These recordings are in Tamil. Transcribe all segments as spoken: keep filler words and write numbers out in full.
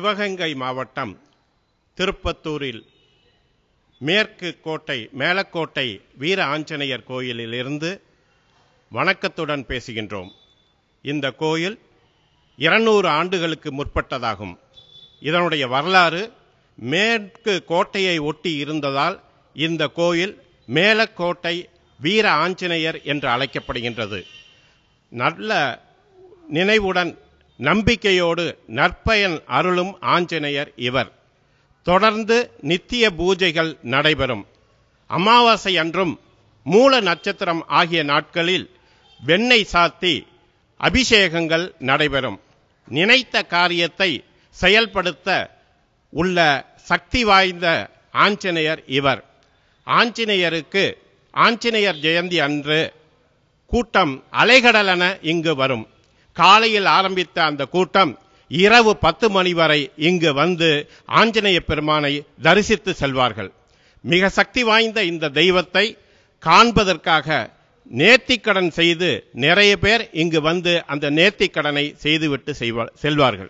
சிவகங்கை மாவட்டம் திருப்பத்தூரில் மேற்கு கோட்டை மேலக்கோட்டை வீர ஆஞ்சநேயர் கோயிலில் இருந்து வணக்கத்துடன் பேசுகின்றோம். இந்த கோயில் இருநூறு ஆண்டுகளுக்கு முற்பட்டதாகும். இதனுடைய வரலாறு மேற்கு கோட்டையை ஒட்டி இருந்ததால் இந்த கோயில் மேலக்கோட்டை வீர ஆஞ்சநேயர் என்று அழைக்கப்படுகின்றது. நல்ல நினைவுடன் நம்பிக்கையோடு நற்பயன் அருளும் ஆஞ்சநேயர் இவர். தொடர்ந்து நித்திய பூஜைகள் நடைபெறும். அமாவாசை அன்றும் மூல நட்சத்திரம் ஆகிய நாட்களில் வெண்ணெய் சாத்தி அபிஷேகங்கள் நடைபெறும். நினைத்த காரியத்தை செயல்படுத்த உள்ள சக்தி வாய்ந்த ஆஞ்சநேயர் இவர். ஆஞ்சநேயருக்கு ஆஞ்சநேயர் ஜெயந்தி அன்று கூட்டம் அலைகடலென இங்கு வரும். காலையில் ஆரம்பித்த அந்த கூட்டம் இரவு பத்து மணி வரை இங்கு வந்து ஆஞ்சநேய பெருமானை தரிசித்து செல்வார்கள். மிக சக்தி வாய்ந்த இந்த தெய்வத்தை காண்பதற்காக நேர்த்திக்கடன் செய்து நிறைய பேர் இங்கு வந்து அந்த நேர்த்திக்கடனை செய்துவிட்டு செல்வார்கள்.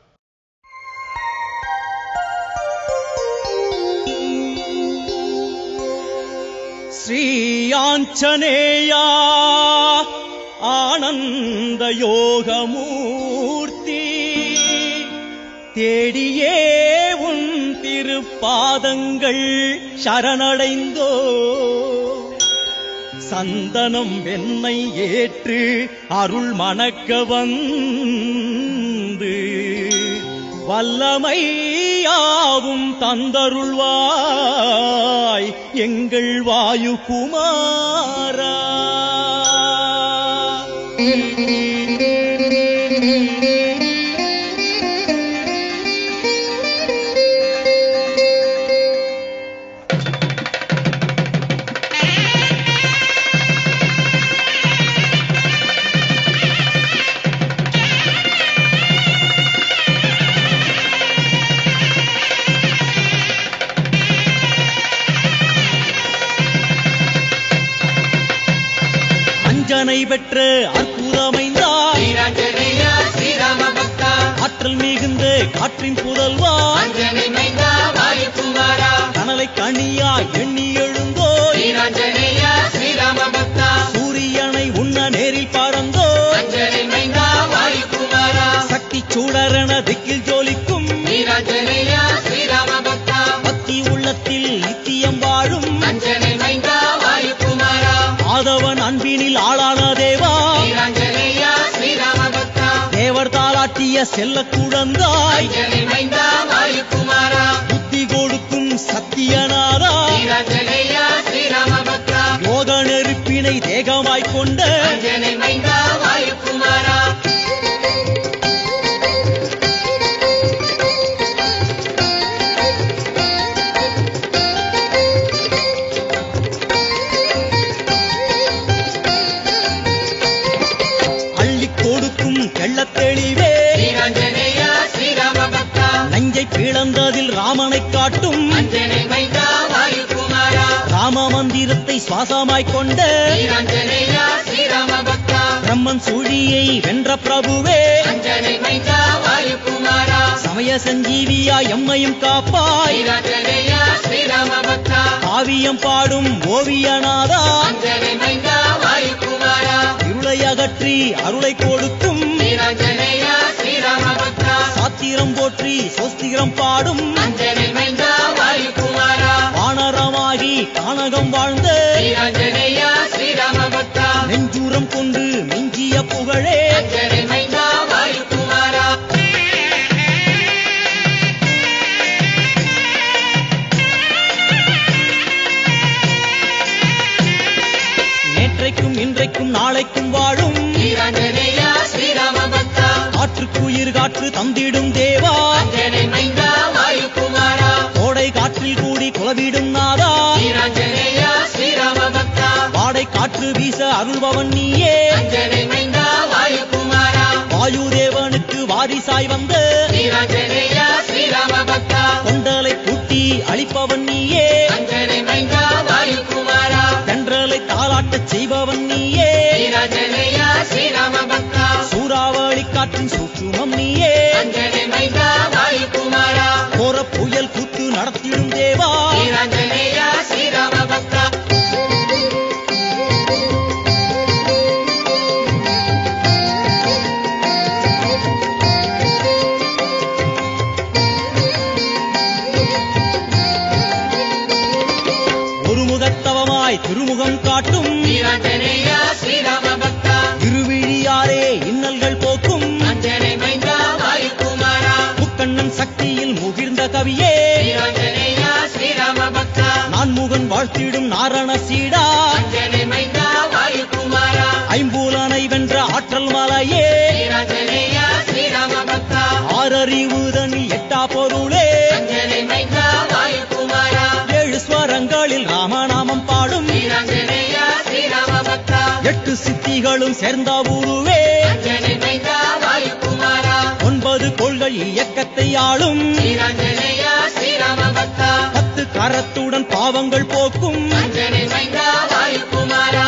ஸ்ரீ ஆஞ்சநேயா ஆனந்த யோகமூர்த்தி, தேடியே உன் திருப்பாதங்கள் சரணடைந்தோ. சந்தனம் வெண்ணை ஏற்று அருள் மணக்க வந்து வல்லமையாவும் தந்தருள்வாய் எங்கள் வாயு குமாரா. அஞ்சனை பெற்ற அற்புதமைந்தார் ஆற்றல் மிகுந்த காற்றின் புதல்வா, கனலை கனியா எண்ணி எழுந்தோ. சூரியனை உண்ண நேரில் பறந்தோ. சக்தி சூடரண திக்கில் ஜோலிக்கும் பக்தி உள்ளத்தில் நித்தியம் வாழும் ஆதவன் அன்பினில் ஆளான தேவா, தேவர் தாளாட்டிய செல்ல குழந்தாய், புத்தி கொடுக்கும் சத்தியநாதா, யோக நெருப்பினை தேகமாய்க் கொண்ட தெளிவே நஞ்சை பிளந்ததில் ராமனை காட்டும் ராம மந்திரத்தை சுவாசமாய்க் கொண்ட பிரம்மன் சூழியை வென்ற பிரபுவே, சமய சஞ்சீவியா எம்மையும் காப்பாய், காவியம் பாடும் ஓவியநாதா, இருளை அகற்றி அருளை கொடுக்கும் சாத்திரம் போற்றி சோஸ்திரம் பாடும் வானரமாகி கானகம் வாழ்ந்த நெஞ்சூரம் கொண்டு மிஞ்சிய புகழே. நேற்றைக்கும் இன்றைக்கும் நாளைக்கும் வாழும் காற்றுக்குயிர் காற்று தந்திடும் தேவா, கோடை காற்றில் கூடி குலவிடும் நாதா, வாடை காற்று வீச அருள்பவன் நீயே, வாயு தேவனுக்கு வாரிசாய் வந்த கொண்டலை கூட்டி அழிப்பவன் நீயே, தென்றலை தாளாட்டச் செய்பவன் நீயே, சூறாவளி காற்றின் சூட்சுமம் நீயே. வாயு குமாரா ரவியே வீராஞ்சனேயா ஸ்ரீராம பக்தா நான்முகன் வாழ்த்திடும் நாரண சீடா அஞ்சனை மைந்தா வாயுகுமாரா ஐம்பூலனை வென்ற ஆற்றல் மலையே வீராஞ்சனேயா ஸ்ரீராம பக்தா ஆறறிவுதனில் எட்டா பொருளே அஞ்சனை மைந்தா வாயுகுமாரா ஏழு ஸ்வரங்களில் ராமநாமம் பாடும் வீராஞ்சனேயா ஸ்ரீராம பக்தா எட்டு சித்திகளும் சேர்ந்த உருவே அஞ்சனை மைந்தா வாயுகுமாரா ஒன்பது கோள்கள் இயக்கத்தை ஆளும் வீராஞ்சனேயா ஸ்ரீராம பக்தா பத்து கரத்துடன் பாவங்கள் போக்கும் அஞ்சனை மைந்தா வாயுகுமாரா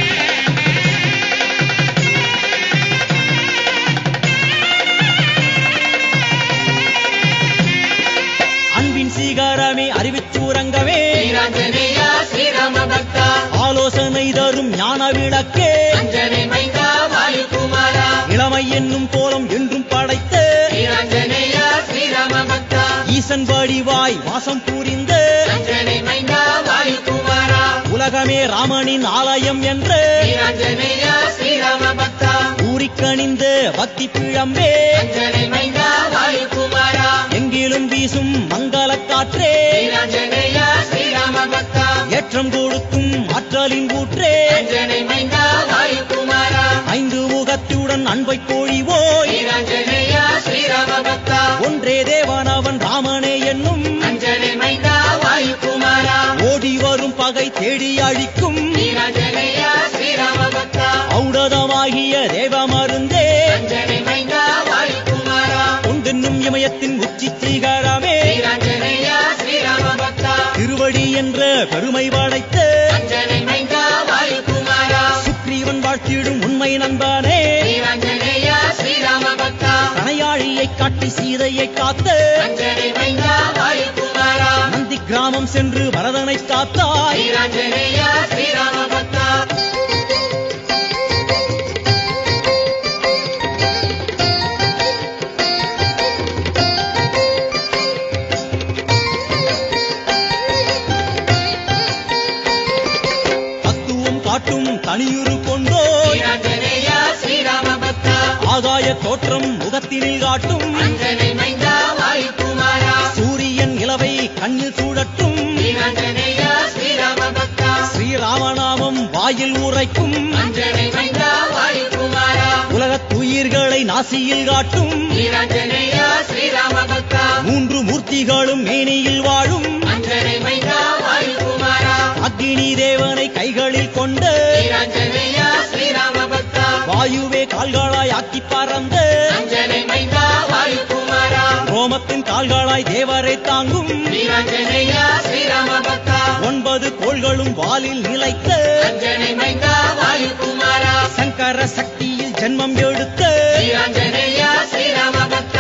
அன்பின் சீகாரமே அறிவிச்சூரங்கமே வீராஞ்சனேயா ஸ்ரீராம பக்தா ஆலோசனை தரும் ஞான விளக்கே அஞ்சனை மைந்தா வாயுகுமாரா இளமை என்னும் கோலம் என்றும் படைத்த வீராஞ்சனேயா ஸ்ரீராம பக்தா ஈசன் வடிவாய் வாசம் புரிந்த அஞ்சனை மைந்தா வாயுகுமாரா உலகமே ராமனின் ஆலயம் என்று வீராஞ்சனேயா ஸ்ரீராம பக்தா ஊறிக்கணிந்த பக்தி பிழம்பே அஞ்சனை மைந்தா வாயுகுமாரா எங்கிலும் வீசும் மங்கள காற்றே வீராஞ்சனேயா ஸ்ரீராம பக்தா ஏற்றம் கொடுக்கும் ஆற்றலின் ஊற்றே அஞ்சனை மைந்தா வாயுகுமாரா ஐந்து முகத்துடன் அன்பை பொழிவோய் வீராஞ்சனேயா ஸ்ரீராம பக்தா ஒன்றே தேவனவன் ராமனே என்னும் அஞ்சனை மைந்தா வாயுகுமாரா ஓடி வரும் பகை தேடி அழிக்கும் வீராஞ்சனேயா ஸ்ரீராம பக்தா ஔடதமாகிய தேவ மருந்தே அஞ்சனை மைந்தா வாயுகுமாரா கொண்டென்னும் இமயத்தின் உச்சி சீகரமே வீராஞ்சனேயா ஸ்ரீராம பக்தா திருவடி என்ற பெருமை படைத்த அஞ்சனை மைந்தா வாயுகுமாரா சுக்ரீவன் வாழ்த்திடும் உண்மை நண்பனே வீராஞ்சனேயா ஸ்ரீராம பக்தா கணையாழியை காட்டி சீதையை காத்த அஞ்சனை மைந்தா வாயுகுமாரா நந்தி கிராமம் சென்று பரதனை காத்தாய் வீராஞ்சனேயா ஸ்ரீராம பக்தா தத்துவம் காட்டும் தனியுரு கொண்டோய் வீராஞ்சனேயா ஸ்ரீராம பக்தா ஆகாய தோற்றம் முகத்தினில் காட்டும் அஞ்சனை மைந்தா வாயுகுமாரா சூரியன் நிலவை கண்ணில் சூடட்டும் வீராஞ்சனேயா ஸ்ரீராம பக்தா ஸ்ரீராமநாமம் வாயில் உரைக்கும் அஞ்சனை மைந்தா வாயுகுமாரா உலகத் துயிர்களை நாசியில் காட்டும் வீராஞ்சனேயா ஸ்ரீராம பக்தா மூன்று மூர்த்திகளும் மேனியில் வாழும் அஞ்சனை மைந்தா வாயுகுமாரா அக்னி தேவனை கைகளில் கொண்ட வீராஞ்சனேயா ஸ்ரீராம பக்தா வாயுவே கால்களாய் ஆக்கி பறந்த அஞ்சனை மைந்தா வாயுகுமாரா ரோமத்தின் கால்களாய் தேவரை தாங்கும் வீராஞ்சனேயா ஸ்ரீராம பக்தா ஒன்பது கோள்களும் வாலில் நிலைத்த அஞ்சனை மைந்தா வாயுகுமாரா சங்கர சக்தியில் ஜென்மம் எடுத்த வீராஞ்சனேயா ஸ்ரீராம பக்தா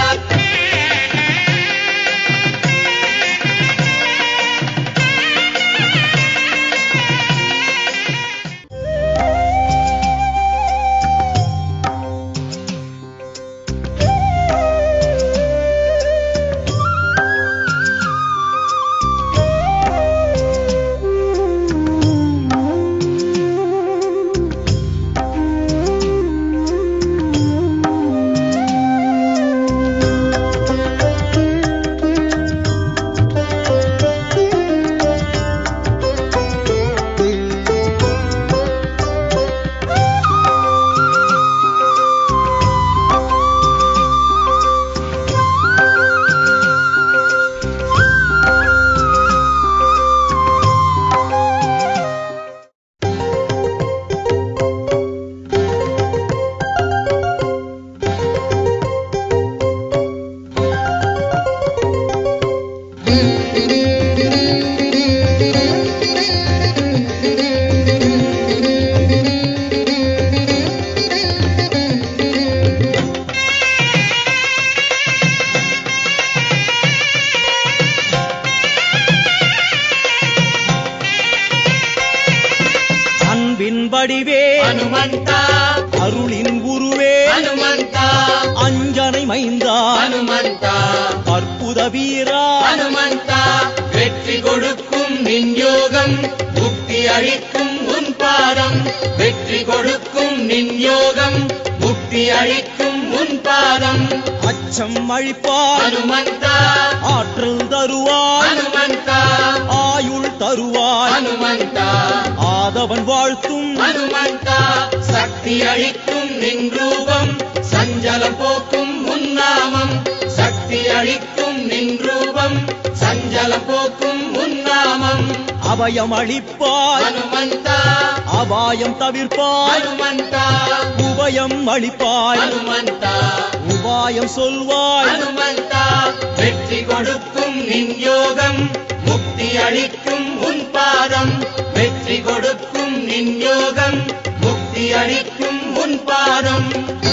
வடிவே ஹனுமந்தா அருளின் குருவே ஹனுமந்தா அஞ்சனை மைந்தா ஹனுமந்தா அற்புத வீரா ஹனுமந்தா வெற்றி கொடுக்கும் நின் யோகம் முக்தி அளிக்கும் உன் பாதம் வெற்றி கொடுக்கும் நின் யோகம் முக்தி அளிக்கும் உன் பாதம் அச்சம் அழிப்பாய் ஹனுமந்தா ஆற்றல் தருவாய் ஹனுமந்தா ஆயுள் தருவாய் ஹனுமந்தா ஆதவன் வாழ்த்தும் ஹனுமந்தா சக்தி அளிக்கும் நின் ரூபம் சஞ்சலம் போக்கும் உன் நாமம் சக்தி அளிக்கும் நின் ரூபம் சஞ்சலம் போக்கும் உன் நாமம் அபயம் அளிப்பாய் ஹனுமந்தா அபாயம் தவிர்ப்பாய் ஹனுமந்தா உபயம் அளிப்பாய் ஹனுமந்தா உபாயம் சொல்வாய் ஹனுமந்தா வெற்றி கொடுக்கும் நின் யோகம் முக்தி அளிக்கும் உன் பாதம் வெற்றி கொடுக்கும் நின் யோகம் முக்தி அளிக்கும் உன் பாதம்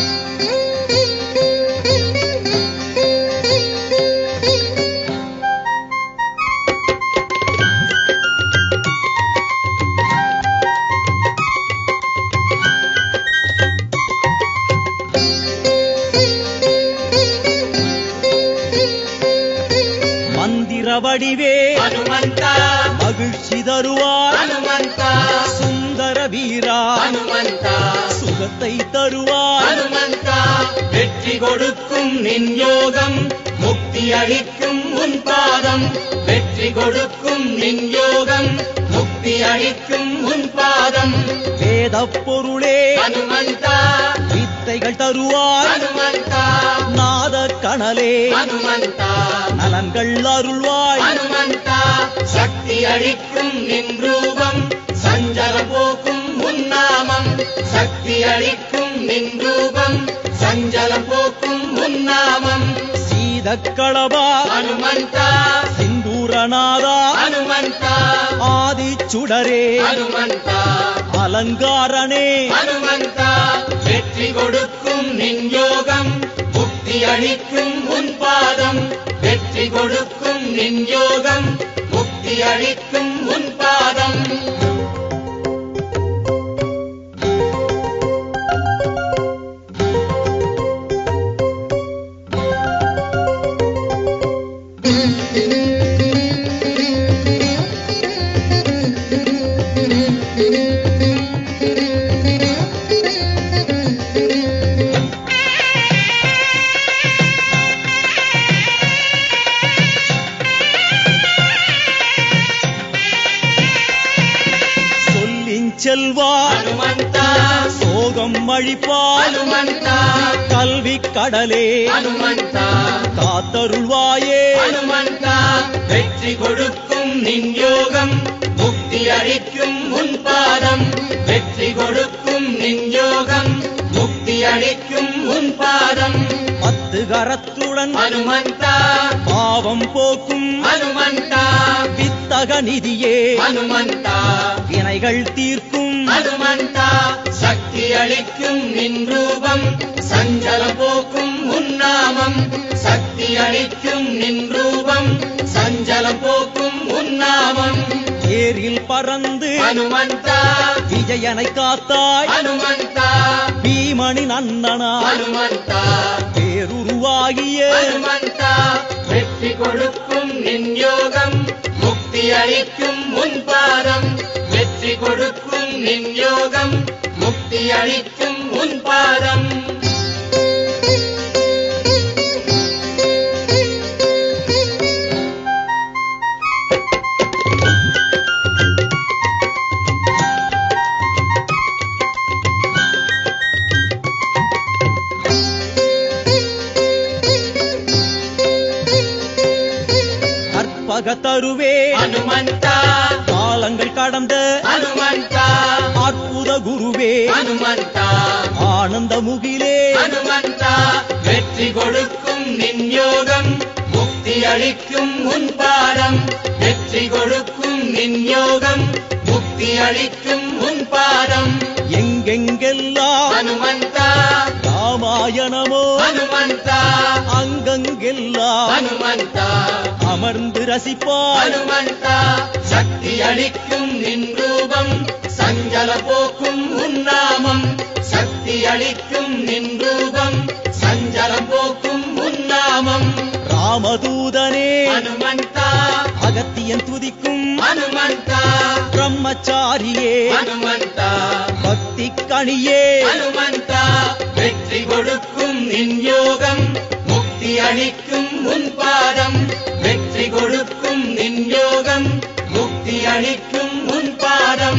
வடிவே ஹனுமந்தா மகிழ்ச்சி தருவாய் ஹனுமந்தா சுந்தர வீரா ஹனுமந்தா சுகத்தை தருவாய் ஹனுமந்தா வெற்றி கொடுக்கும் நின் யோகம் முக்தி அளிக்கும் உன் பாதம் வெற்றி கொடுக்கும் நின் யோகம் முக்தி அளிக்கும் உன் பாதம் வேத பொருளே ஹனுமந்தா வித்தைகள் தருவாய் ஹனுமந்தா நாத கணலே ஹனுமந்தா நலன்கள் அருள்வாய் ஹனுமந்தா சக்தி அளிக்கும் நின் ரூபம் சஞ்சலம் போக்கும் உன் நாமம் சக்தி அளிக்கும் நின் ரூபம் சஞ்சலம் போக்கும் உன் நாமம் சீதக்களபா ஹனுமந்தா சிந்தூரநாதா ஹனுமந்தா ஆதி சுடரே ஹனுமந்தா அலங்காரனே ஹனுமந்தா வெற்றி கொடுக்கும் நின் யோகம் முக்தி அளிக்கும் உன் பாதம் வெற்றி கொடுக்கும் நின் யோகம் முக்தி அளிக்கும் உன் பாதம் செல்வா ஹனுமந்தா சோகம் அழிப்பாய் ஹனுமந்தா கல்வி கடலே ஹனுமந்தா காத்தருள்வாயே ஹனுமந்தா வெற்றி கொடுக்கும் நின் யோகம் முக்தி அளிக்கும் உன் பாதம் வெற்றி கொடுக்கும் நின் யோகம் முக்தி அளிக்கும் உன் பாதம் பத்து கரத்துடன் ஹனுமந்தா பாவம் போக்கும் ஹனுமந்தா வித்தக நிதியே ஹனுமந்தா வினைகள் தீர்க்கும் ஹனுமந்தா சக்தி அளிக்கும் நின் ரூபம் சஞ்சலம் போக்கும் உன் நாமம் சக்தி அளிக்கும் நின் ரூபம் சஞ்சலம் போக்கும் உன் நாமம் ஏரில் பறந்து ஹனுமந்தா விஜயனை காத்தாய் ஹனுமந்தா பீமனின் அண்ணனா ஹனுமந்தா பேருருவாகிய ஹனுமந்தா வெற்றி கொடுக்கும் நின் யோகம் முக்தி அளிக்கும் உன் பாதம் வெற்றி கொடுக்கும் நின் யோகம் முக்தி அளிக்கும் உன் பாதம் கற்பகத்தருவே ஹனுமந்தா காலங்கள் கடந்த ஹனுமந்தா அற்புத குருவே ஹனுமந்தா ஆனந்த முகிலே ஹனுமந்தா வெற்றி கொடுக்கும் நின் யோகம் முக்தி அளிக்கும் உன் பாதம் வெற்றி கொடுக்கும் நின் யோகம் முக்தி அளிக்கும் உன் பாதம் எங்கெங்கெல்லாம் ஹனுமந்தா ராமாயணமோ ஹனுமந்தா அங்கங்கெல்லாம் ஹனுமந்தா அமர்ந்து ரசிப்பாய் ஹனுமந்தா சக்தி அளிக்கும் நின் ரூபம் சஞ்சல போக்கும் உன் நாமம் சக்தி அளிக்கும் நின் ரூபம் சஞ்சலம் போக்கும் உன் நாமம் ராமதூதனே ஹனுமந்தா அகத்தியன் துதிக்கும் ஹனுமந்தா பிரம்மச்சாரியே ஹனுமந்தா பக்தி கணியே ஹனுமந்தா வெற்றி கொடுக்கும் நின் அளிக்கும் உன் பாதம் வெற்றி கொடுக்கும் நின் யோகம் முக்தி அளிக்கும் உன் பாதம்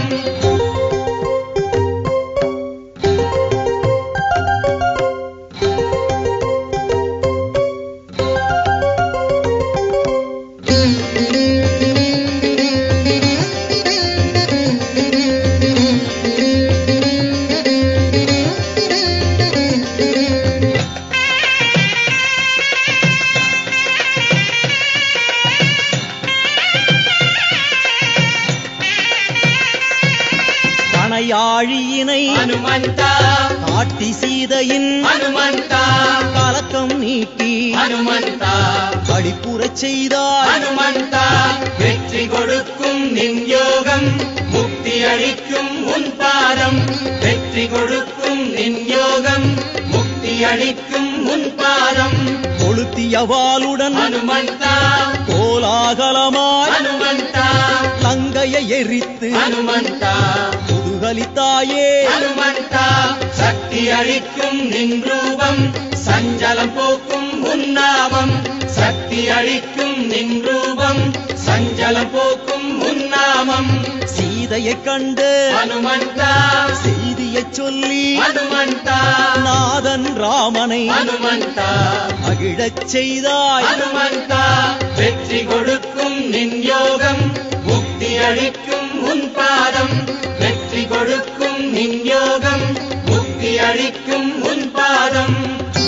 யாழியினை ஹனுமந்தா காட்டி சீதையின் ஹனுமந்தா கலக்கம் நீக்கி ஹனுமந்தா களிப்புறச் செய்தாய் ஹனுமந்தா வெற்றி கொடுக்கும் நின் யோகம் முக்தி அளிக்கும் உன் பாதம் வெற்றி கொடுக்கும் நின் யோகம் முக்தி அளிக்கும் உன் பாதம் கொளுத்திய வாளுடன் ஹனுமந்தா கோலாகலமாய் ஹனுமந்தா லங்கையை எரித்து ஹனுமந்தா முதுகலித்தாயே ஹனுமந்தா சக்தி அளிக்கும் நின் ரூபம் சஞ்சலம் போக்கும் உன் நாமம் சக்தி அளிக்கும் நின் ரூபம் சஞ்சலம் போக்கும் உன் நாமம் சீதையைக் கண்டு ஹனுமந்தா செய்தியைச் சொல்லி ஹனுமந்தா நாதன் ராமனை ஹனுமந்தா மகிழச் செய்தாய் ஹனுமந்தா வெற்றி கொடுக்கும் நின் யோகம் முக்தி அளிக்கும் உன் பாதம் வெற்றி கொடுக்கும் நின் யோகம் முக்தி அளிக்கும் உன் பாதம்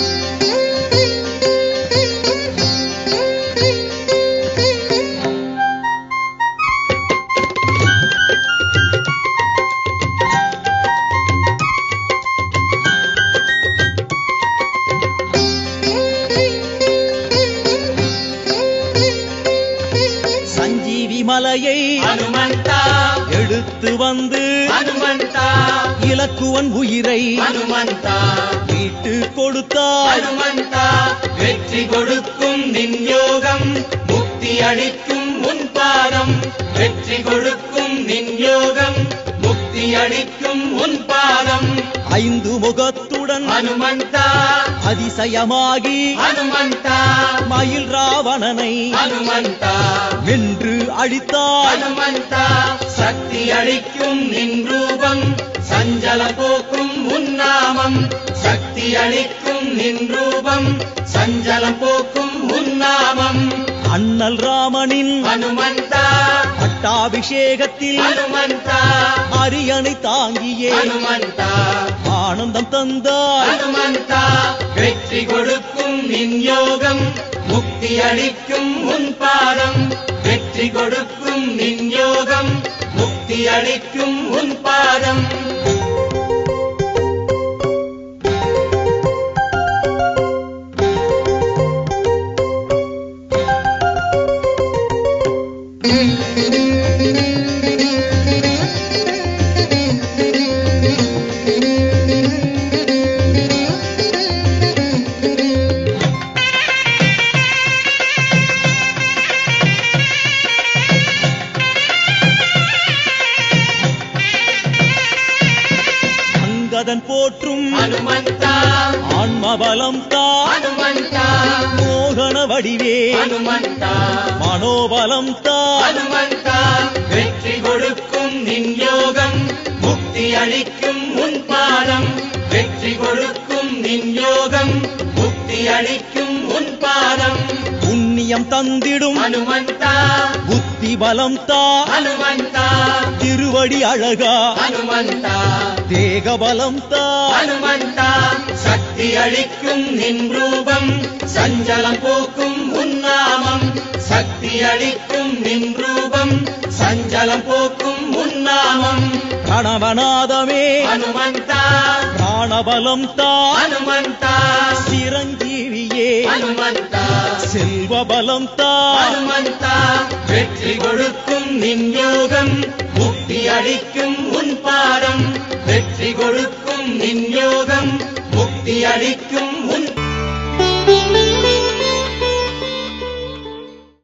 சஞ்சீவி மலையை ஹனுமந்தா எடுத்து வந்து ஹனுமந்தா இலக்குவன் உயிரை ஹனுமந்தா மீட்டு கொடுத்தாய் ஹனுமந்தா வெற்றி கொடுக்கும் நின் யோகம் முக்தி அளிக்கும் உன் பாதம் வெற்றி கொடுக்கும் நின் யோகம் முக்தி அளிக்கும் உன் பாதம் ஐந்து முகத்துடன் ஹனுமந்தா அதிசயமாகி ஹனுமந்தா மயில் ராவணனை ஹனுமந்தா வென்று அழித்தாய் ஹனுமந்தா சக்தி அளிக்கும் நின் ரூபம் சஞ்சல போக்கும் உன் நாமம் சக்தி அளிக்கும் நின் ரூபம் சஞ்சலம் போக்கும் உன் நாமம் அண்ணல் ராமனின் ஹனுமந்தா பட்டாபிஷேகத்தில் ஹனுமந்தா அரியணை தாங்கியே ஹனுமந்தா ஆனந்தம் தந்தாய் ஹனுமந்தா வெற்றி கொடுக்கும் நின் யோகம் முக்தி அளிக்கும் உன் பாதம் வெற்றி கொடுக்கும் நின் யோகம் முக்தி அளிக்கும் உன் பாதம் அங்கதன் போற்றும் ஹனுமந்தா ஆன்மபலம் தா ஹனுமந்தா மோகன வடிவே ஹனுமந்தா மனோபலம் தா ஹனுமந்தா வெற்றி கொடுக்கும் நின் யோகம் முக்தி அளிக்கும் உன் பாதம் வெற்றி கொடுக்கும் நின் யோகம் முக்தி அளிக்கும் உன் பாதம் புண்ணியம் தந்திடும் ஹனுமந்தா புத்தி பலம் தா ஹனுமந்தா திருவடி அழகா ஹனுமந்தா தேக பலம் தா ஹனுமந்தா சக்தி அளிக்கும் நின் ரூபம் சஞ்சலம் போக்கும் உன் நாமம் சக்தி அளிக்கும் நின் ரூபம் சஞ்சலம் போக்கும் உன் நாமம் பிரணவநாதமே ஹனுமந்தா பிராணபலம் தா ஹனுமந்தா சிரஞ்சீவியே ஹனுமந்தா செல்வபலம் தா ஹனுமந்தா வெற்றி கொடுக்கும் நின் யோகம் முக்தி அளிக்கும் உன் பாதம் வெற்றி கொடுக்கும் நின் யோகம் முக்தி அளிக்கும் உன்